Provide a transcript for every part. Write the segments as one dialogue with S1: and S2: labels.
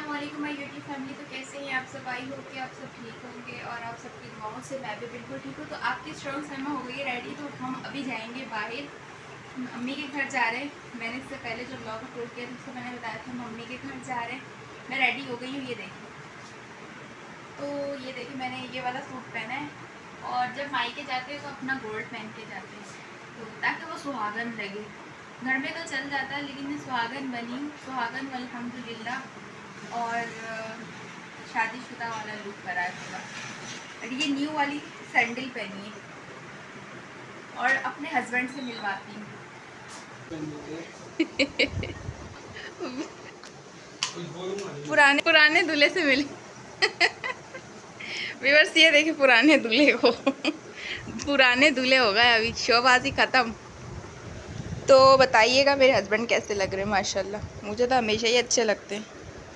S1: अस्सलामुअलैकुम my YouTube family. तो कैसे हैं आप सब? आई हो कि आप सब ठीक होंगे और आप सबकी दुआओं से मैं भी बिल्कुल ठीक हूँ। तो आपकी स्ट्रॉन्ग सहमा हो गई है रेडी, तो हम अभी जाएंगे बाहर। अम्मी के घर जा रहे हैं। मैंने इससे पहले जो ब्लॉग अपलोड किया था उसको मैंने बताया था मम्मी के घर जा रहे हैं। मैं रेडी हो गई हूँ, ये देखिए। तो ये देखिए मैंने ये वाला सूट पहना है और जब मायके जाते हैं तो अपना गोल्ड पहन के जाते हैं, तो ताकि वो सुहागन लगे। घर में तो चल जाता है लेकिन मैं सुहागन बनी, सुहागन अल्हम्दुलिल्लाह। और शादीशुदा वाला लुक करा है थोड़ा। और ये न्यू वाली सैंडल पहनी है और अपने हस्बैंड से मिलवाती हूँ। पुराने दूल्हे से मिली। व्यूअर्स ये देखिए पुराने दूल्हे को। पुराने दूल्हे हो गए, अभी शोबाजी ख़त्म। तो बताइएगा मेरे हस्बैंड कैसे लग रहे हैं। माशाल्लाह मुझे तो हमेशा ही अच्छे लगते हैं।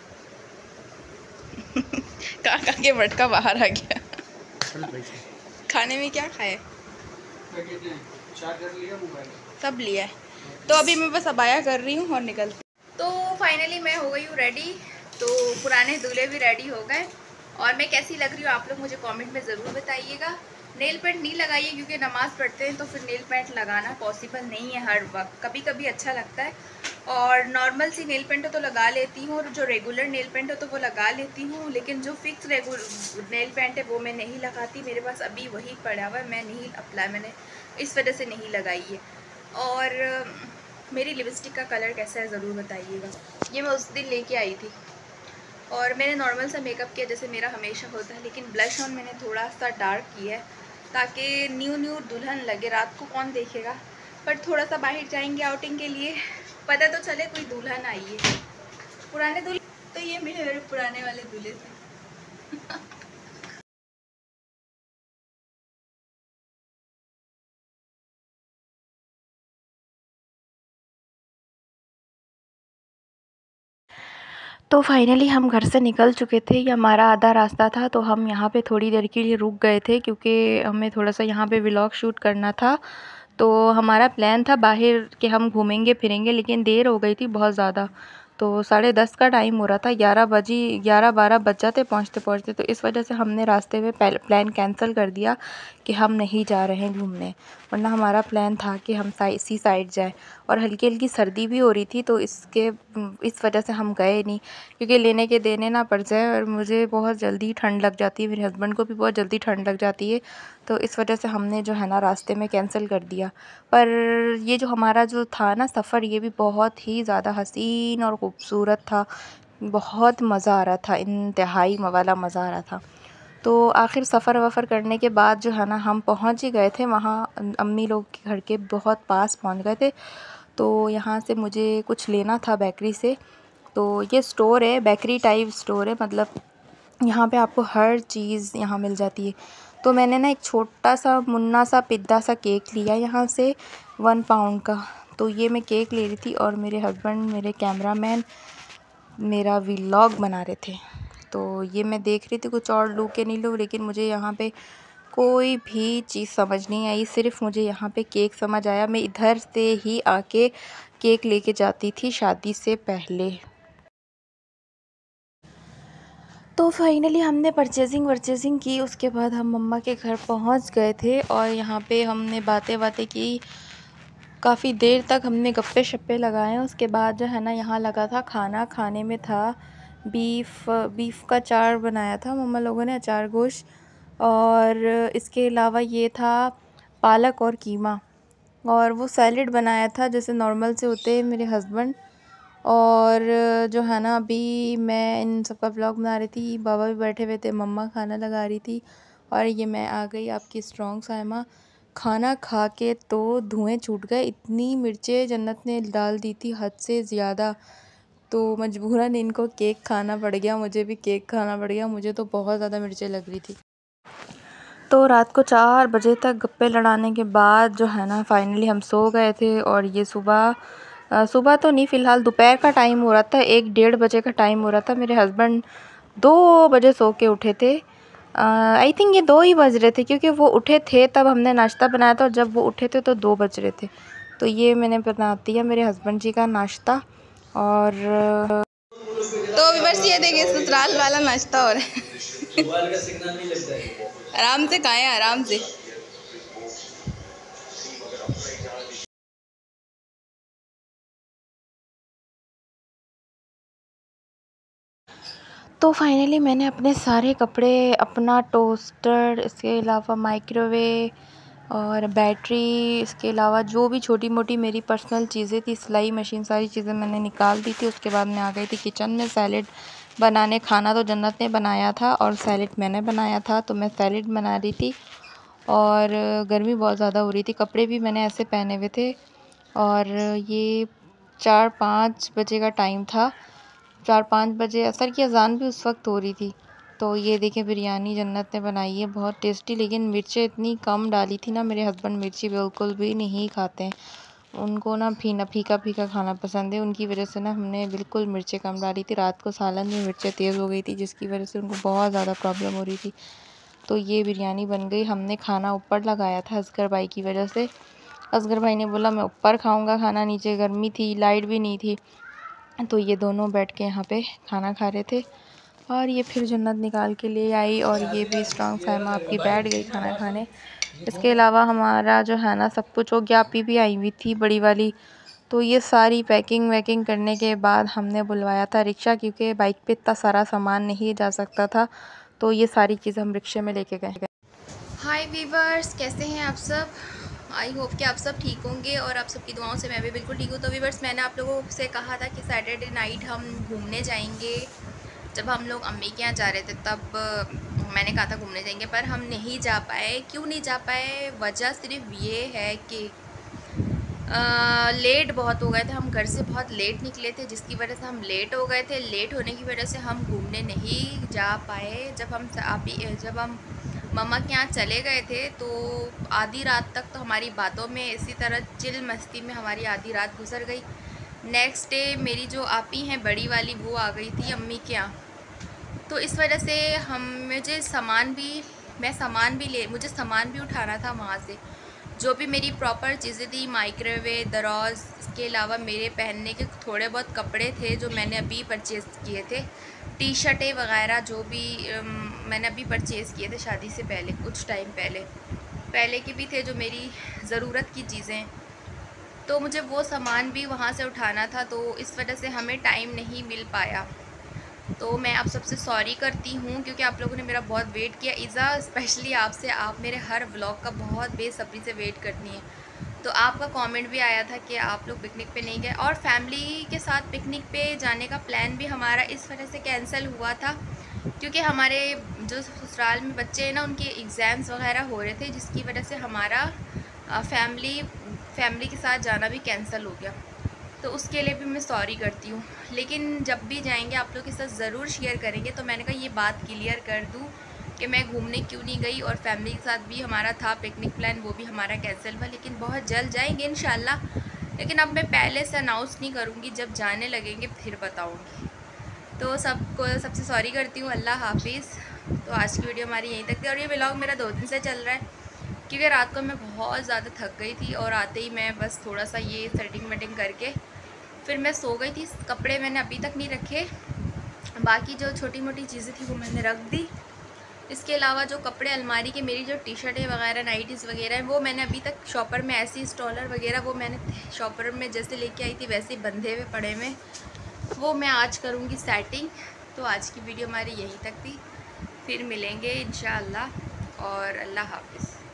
S1: काका के मटका बाहर आ गया। खाने में क्या खाए? सब लिया है। तो अभी मैं बस अबाया कर रही हूँ और निकलती। तो फाइनली मैं हो गई हूँ रेडी। तो पुराने दूल्हे भी रेडी हो गए और मैं कैसी लग रही हूँ आप लोग मुझे कमेंट में ज़रूर बताइएगा। नेल पेंट नहीं लगाइए क्योंकि नमाज़ पढ़ते हैं तो फिर नेल पेंट लगाना पॉसिबल नहीं है हर वक्त, कभी कभी अच्छा लगता है। और नॉर्मल सी नेल पेंट तो लगा लेती हूँ और जो रेगुलर नेल पेंट है तो वो लगा लेती हूँ, लेकिन जो फिक्स नेल पेंट है वो मैं नहीं लगाती। मेरे पास अभी वही पड़ा हुआ है, मैं नहीं अप्लाई, मैंने इस वजह से नहीं लगाई है। और मेरी लिपस्टिक का कलर कैसा है ज़रूर बताइएगा। ये मैं उस दिन लेके आई थी और मैंने नॉर्मल सा मेकअप किया जैसे मेरा हमेशा होता है, लेकिन ब्लश ऑन मैंने थोड़ा सा डार्क किया है ताकि न्यू दुल्हन लगे। रात को कौन देखेगा, पर थोड़ा सा बाहर जाएंगे आउटिंग के लिए, पता तो चले कोई दुल्हन आई है। पुराने दूल्हे तो ये मेरे पुराने वाले दूल्हे थे। तो फाइनली हम घर से निकल चुके थे, ये हमारा आधा रास्ता था। तो हम यहाँ पे थोड़ी देर के लिए रुक गए थे क्योंकि हमें थोड़ा सा यहाँ पे व्लॉग शूट करना था। तो हमारा प्लान था बाहर कि हम घूमेंगे फिरेंगे, लेकिन देर हो गई थी बहुत ज़्यादा। तो 10:30 का टाइम हो रहा था, 11-12 बज जाते पहुँचते पहुँचते। तो इस वजह से हमने रास्ते में प्लान कैंसिल कर दिया कि हम नहीं जा रहे हैं घूमने, वरना हमारा प्लान था कि हम इसी साइड जाएं। और हल्की हल्की सर्दी भी हो रही थी तो इस वजह से हम गए नहीं, क्योंकि लेने के देने ना पड़ जाए। और मुझे बहुत जल्दी ठंड लग जाती है, मेरे हस्बैंड को भी बहुत जल्दी ठंड लग जाती है, तो इस वजह से हमने जो है ना रास्ते में कैंसिल कर दिया। पर ये जो हमारा जो था ना सफ़र, ये भी बहुत ही ज़्यादा हसीन और ख़ूबसूरत था। बहुत मज़ा आ रहा था, इंतहाई वाला मज़ा आ रहा था। तो आखिर सफ़र वफ़र करने के बाद जो है ना हम पहुंच ही गए थे वहाँ, अम्मी लोग के घर के बहुत पास पहुंच गए थे। तो यहाँ से मुझे कुछ लेना था बेकरी से। तो ये स्टोर है, बेकरी टाइप स्टोर है, मतलब यहाँ पे आपको हर चीज़ यहाँ मिल जाती है। तो मैंने ना एक छोटा सा मुन्ना सा पिद्दा सा केक लिया यहाँ से 1 पाउंड का। तो ये मैं केक ले रही थी और मेरे हस्बैंड, मेरे कैमरामैन मेरा व्लॉग बना रहे थे। तो ये मैं देख रही थी कुछ और लूँ कि नहीं लूँ, लेकिन मुझे यहाँ पे कोई भी चीज़ समझ नहीं आई, सिर्फ मुझे यहाँ पे केक समझ आया। मैं इधर से ही आके केक लेके जाती थी शादी से पहले। तो फाइनली हमने परचेज़िंग की, उसके बाद हम मम्मा के घर पहुंच गए थे और यहाँ पे हमने बातें की। काफ़ी देर तक हमने गप्पे शप्पे लगाए। उसके बाद जो है ना यहाँ लगा था खाना, खाने में था बीफ का अचार बनाया था मम्मा लोगों ने, अचार गोश्त। और इसके अलावा ये था पालक और कीमा, और वो सैलेड बनाया था जैसे नॉर्मल से होते हैं मेरे हस्बैंड। और जो है ना अभी मैं इन सब का व्लॉग बना रही थी, बाबा भी बैठे हुए थे, मम्मा खाना लगा रही थी और ये मैं आ गई आपकी स्ट्रॉन्ग साइमा। खाना खा के तो धुएं छूट गए, इतनी मिर्चें जन्नत ने डाल दी थी हद से ज़्यादा। तो मजबूरन इनको केक खाना पड़ गया, मुझे भी केक खाना पड़ गया, मुझे तो बहुत ज़्यादा मिर्चें लग रही थी। तो रात को 4 बजे तक गप्पे लड़ाने के बाद जो है ना फाइनली हम सो गए थे। और ये सुबह तो नहीं, फ़िलहाल दोपहर का टाइम हो रहा था, 1-1:30 बजे का टाइम हो रहा था। मेरे हस्बैंड 2 बजे सो के उठे थे। आई थिंक ये 2 ही बज रहे थे क्योंकि वो उठे थे तब हमने नाश्ता बनाया था, और जब वो उठे थे तो 2 बज रहे थे। तो ये मैंने बना दिया मेरे हस्बैंड जी का नाश्ता। और
S2: तो व्यूअर्स ये देखिए ससुराल वाला नाश्ता हो रहा है। आराम से खाएं, आराम से।
S1: तो फाइनली मैंने अपने सारे कपड़े, अपना टोस्टर, इसके अलावा माइक्रोवेव और बैटरी, इसके अलावा जो भी छोटी मोटी मेरी पर्सनल चीज़ें थी, सिलाई मशीन, सारी चीज़ें मैंने निकाल दी थी। उसके बाद मैं आ गई थी किचन में सैलेड बनाने। खाना तो जन्नत ने बनाया था और सैलेड मैंने बनाया था, तो मैं सैलेड बना रही थी। और गर्मी बहुत ज़्यादा हो रही थी, कपड़े भी मैंने ऐसे पहने हुए थे। और ये 4-5 बजे का टाइम था। 4-5 बजे असर की अज़ान भी उस वक्त हो रही थी। तो ये देखें बिरयानी जन्नत ने बनाई है, बहुत टेस्टी। लेकिन मिर्चें इतनी कम डाली थी ना, मेरे हस्बैंड मिर्ची बिल्कुल भी नहीं खाते हैं। उनको ना फीका फीका खाना पसंद है। उनकी वजह से ना हमने बिल्कुल मिर्चें कम डाली थी। रात को सालन में मिर्चें तेज़ हो गई थी, जिसकी वजह से उनको बहुत ज़्यादा प्रॉब्लम हो रही थी। तो ये बिरयानी बन गई। हमने खाना ऊपर लगाया था असगर भाई की वजह से। असगर भाई ने बोला मैं ऊपर खाऊंगा खाना, नीचे गर्मी थी, लाइट भी नहीं थी। तो ये दोनों बैठ के यहाँ पे खाना खा रहे थे। और ये फिर जन्नत निकाल के ले आई और ये भी स्ट्रॉन्ग साइमा आपकी बैठ गई खाना खाने। इसके अलावा हमारा जो है ना सब कुछ हो गया। आपी भी आई हुई थी बड़ी वाली। तो ये सारी पैकिंग वैकिंग करने के बाद हमने बुलवाया था रिक्शा, क्योंकि बाइक पे इतना सारा सामान नहीं जा सकता था। तो ये सारी चीज़ें हम रिक्शे में लेके गए।
S2: हाय वीवर्स, कैसे हैं आप सब? आई होप कि आप सब ठीक होंगे और आप सबकी दुआओं से मैं भी बिल्कुल ठीक हूँ। तो वीवर्स, मैंने आप लोगों से कहा था कि सैटरडे नाइट हम घूमने जाएंगे। जब हम लोग अम्मी के यहाँ जा रहे थे तब मैंने कहा था घूमने जाएंगे, पर हम नहीं जा पाए। क्यों नहीं जा पाए? वजह सिर्फ ये है कि लेट बहुत हो गए थे। हम घर से बहुत लेट निकले थे, जिसकी वजह से हम लेट हो गए थे। लेट होने की वजह से हम घूमने नहीं जा पाए। जब हम मम्मा के यहाँ चले गए थे तो आधी रात तक तो हमारी बातों में इसी तरह चिल मस्ती में हमारी आधी रात गुजर गई। नेक्स्ट डे मेरी जो आपी हैं बड़ी वाली, वो आ गई थी अम्मी के यहाँ। तो इस वजह से मुझे सामान भी उठाना था वहाँ से। जो भी मेरी प्रॉपर चीज़ें थी, माइक्रोवेव, दराज, इसके अलावा मेरे पहनने के थोड़े बहुत कपड़े थे जो मैंने अभी परचेज़ किए थे, टी शर्टें वगैरह जो भी मैंने अभी परचेज़ किए थे शादी से पहले, कुछ टाइम पहले के भी थे जो मेरी ज़रूरत की चीज़ें। तो मुझे वो सामान भी वहाँ से उठाना था, तो इस वजह से हमें टाइम नहीं मिल पाया। तो मैं आप सबसे सॉरी करती हूँ, क्योंकि आप लोगों ने मेरा बहुत वेट किया। इज़ा स्पेशली आपसे, आप मेरे हर व्लॉग का बहुत बेसब्री से वेट करनी है। तो आपका कमेंट भी आया था कि आप लोग पिकनिक पे नहीं गए, और फैमिली के साथ पिकनिक पे जाने का प्लान भी हमारा इस वजह से कैंसिल हुआ था, क्योंकि हमारे जो ससुराल में बच्चे हैं ना, उनके एग्ज़ाम्स वगैरह हो रहे थे, जिसकी वजह से हमारा फैमिली के साथ जाना भी कैंसिल हो गया। तो उसके लिए भी मैं सॉरी करती हूँ। लेकिन जब भी जाएंगे आप लोग के साथ ज़रूर शेयर करेंगे। तो मैंने कहा ये बात क्लियर कर दूँ कि मैं घूमने क्यों नहीं गई, और फैमिली के साथ भी हमारा था पिकनिक प्लान, वो भी हमारा कैंसिल हुआ। लेकिन बहुत जल्द जाएंगे इंशाल्लाह। लेकिन अब मैं पहले से अनाउंस नहीं करूँगी, जब जाने लगेंगे फिर बताऊँगी। तो सबसे सॉरी करती हूँ। अल्लाह हाफिज़। तो आज की वीडियो हमारी यहीं तक थी, और ये व्लॉग मेरा 2 दिन से चल रहा है, क्योंकि रात को मैं बहुत ज़्यादा थक गई थी, और आते ही मैं बस थोड़ा सा ये सेटिंग वेटिंग करके फिर मैं सो गई थी। कपड़े मैंने अभी तक नहीं रखे, बाकी जो छोटी मोटी चीज़ें थी वो मैंने रख दी। इसके अलावा जो कपड़े अलमारी के, मेरी जो टी शर्टें वगैरह, नाइटीज़ वगैरह हैं, वो मैंने अभी तक शॉपर में, ऐसी स्टॉलर वगैरह वो मैंने शॉपर में जैसे लेके आई थी वैसे ही बंधे हुए पड़े में, वो मैं आज करूँगी सेटिंग। तो आज की वीडियो हमारी यहीं तक थी, फिर मिलेंगे इंशाअल्लाह, और अल्लाह हाफिज़।